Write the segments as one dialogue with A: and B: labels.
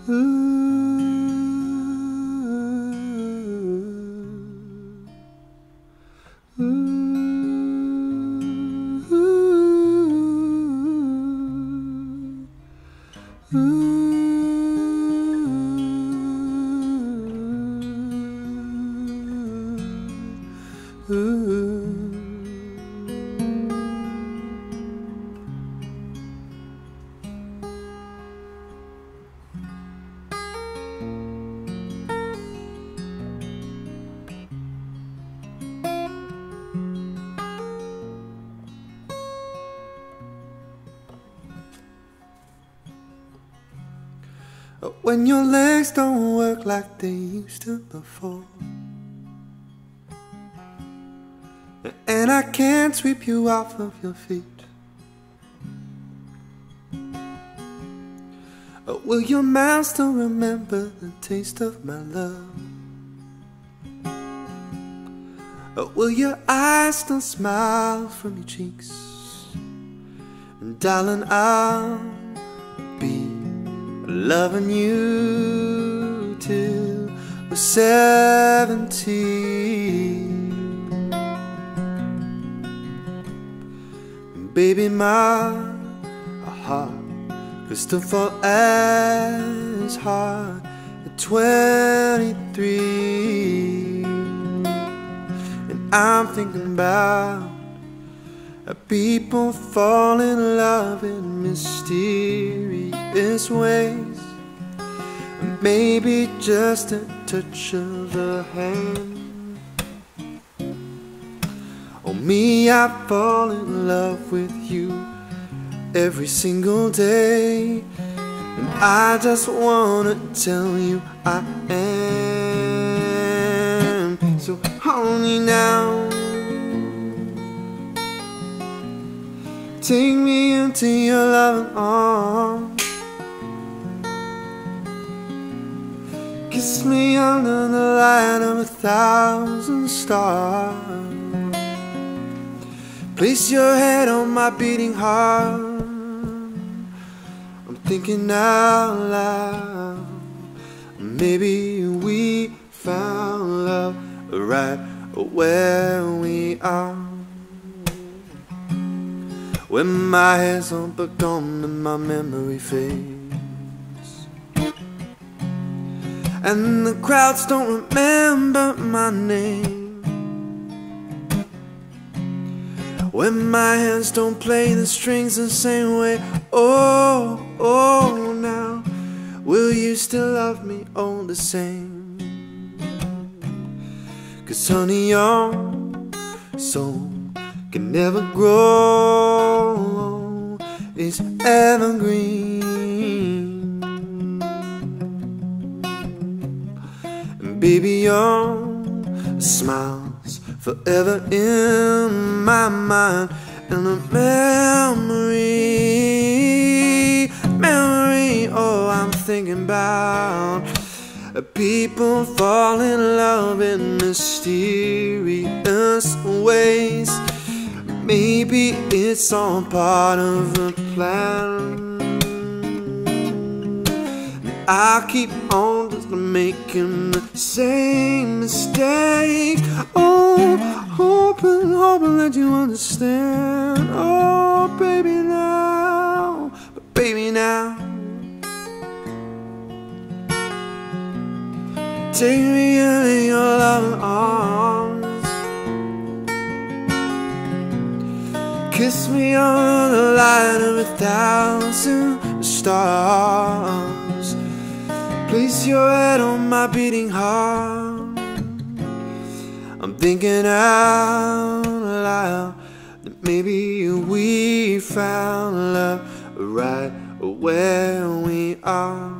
A: When your legs don't work like they used to before, and I can't sweep you off of your feet, will your mouth still remember the taste of my love? Will your eyes still smile from your cheeks? And darling, I'll be loving you till we're 70. Baby, my heart could still fall as hard at 23. And I'm thinking about people fall in love in mysterious ways, and maybe just a touch of a hand. Oh, me, I fall in love with you every single day, and I just wanna tell you I am. So hold me now, take me into your loving arms, kiss me under the light of 1,000 stars, place your head on my beating heart. I'm thinking out loud, maybe we found love right where we are. When my hair's all but gone and my memory fades, and the crowds don't remember my name, when my hands don't play the strings the same way, oh, oh, now will you still love me all the same? 'Cause honey, your soul can never grow, it's evergreen. And baby, your smile's forever in my mind, and a memory, oh, I'm thinking about people fall in love in mysterious ways. Maybe it's all part of the plan. I keep on just making the same mistake. Oh, hoping that you understand. Oh, baby, now, but baby, now, take me in your loving arms, kiss me under the light of 1,000 stars, place your head on my beating heart. I'm thinking out loud that maybe we found love right where we are.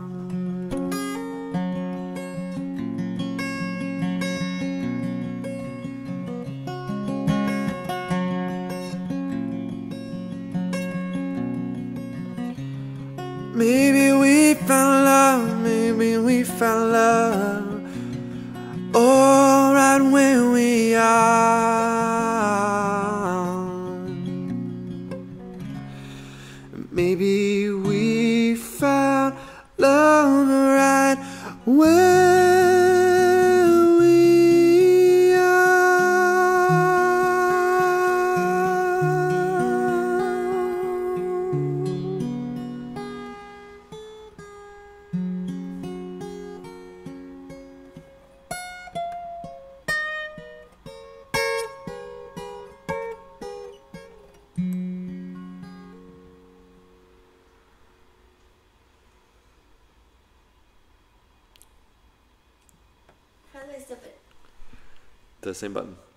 A: Maybe we found love, maybe we found love, all right where we are. Maybe we found love right where we are.
B: How do I stop it?
A: The same button.